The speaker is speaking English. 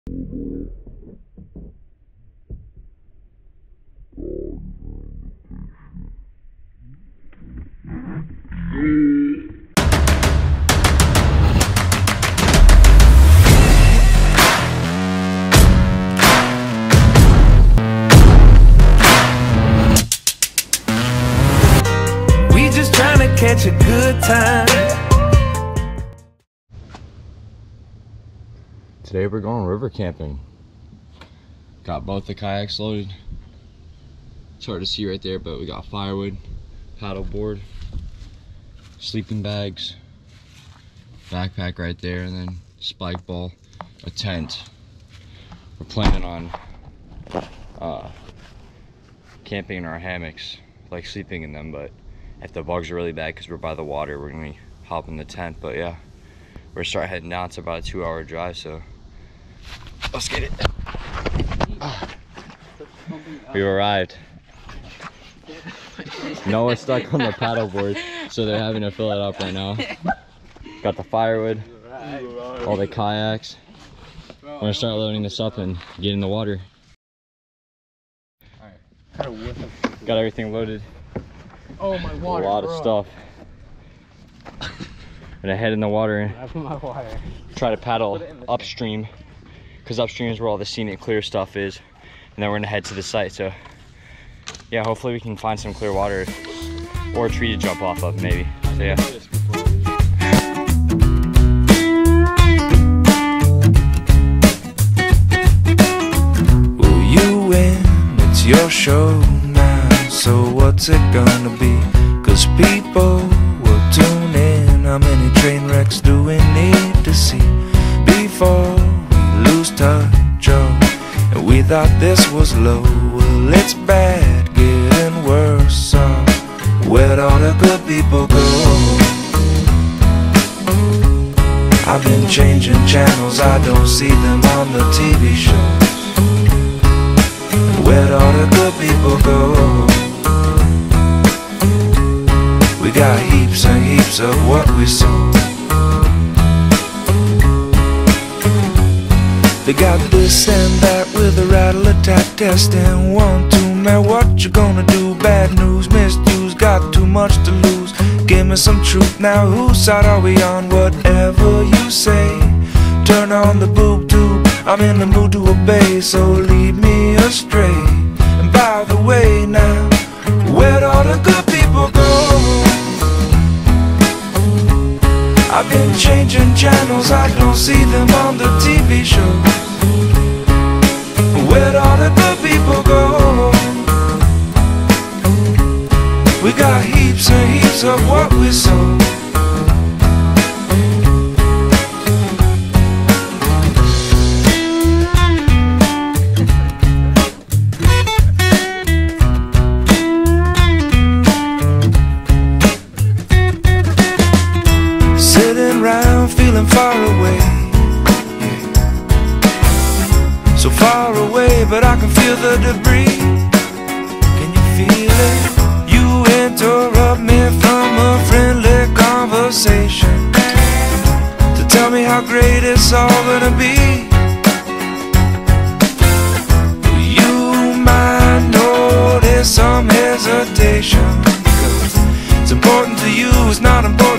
We just trying to catch a good time. Today we're going river camping. Got both the kayaks loaded. It's hard to see right there, but we got firewood, paddle board, sleeping bags, backpack right there, and then spike ball, a tent. We're planning on camping in our hammocks, like sleeping in them, but if the bugs are really bad because we're by the water, we're gonna hop in the tent. But yeah, we're gonna start heading down. It's about a 2-hour drive, so let's get it. We arrived. Noah's stuck on the paddleboard, so they're having to fill it up right now. Got the firewood, all the kayaks. We're gonna start loading this up and get in the water. Got everything loaded. Oh, my water. A lot of stuff. Gonna head in the water. I put my water. Try to paddle upstream, because upstream is where all the scenic clear stuff is, and then we're gonna head to the site. So yeah, hopefully we can find some clear water or a tree to jump off of, maybe. So yeah. Well, you win, it's your show now, so what's it gonna be? Cause people will tune in. How many train wrecks do we need to see before we lose touch? Oh, and we thought this was low. Well, it's bad, getting worse. So where'd all the good people go? I've been changing channels, I don't see them on the TV shows. Where'd all the good people go? We got heaps and heaps of what we sow. They got this and that with a rattle attack testing 1, 2, man, what you gonna do? Bad news, misuse, got too much to lose. Give me some truth now, whose side are we on? Whatever you say, turn on the boob tube. I'm in the mood to obey, so lead me astray. And by the way now, where'd all the good people go? I've been changing channels, I don't see them on the TV shows. Where'd all the good people go? We got heaps and heaps of what we sow. Feeling far away, yeah. So far away, but I can feel the debris. Can you feel it? You interrupt me from a friendly conversation to tell me how great it's all gonna be. You might notice some hesitation, 'cause it's important to you, it's not important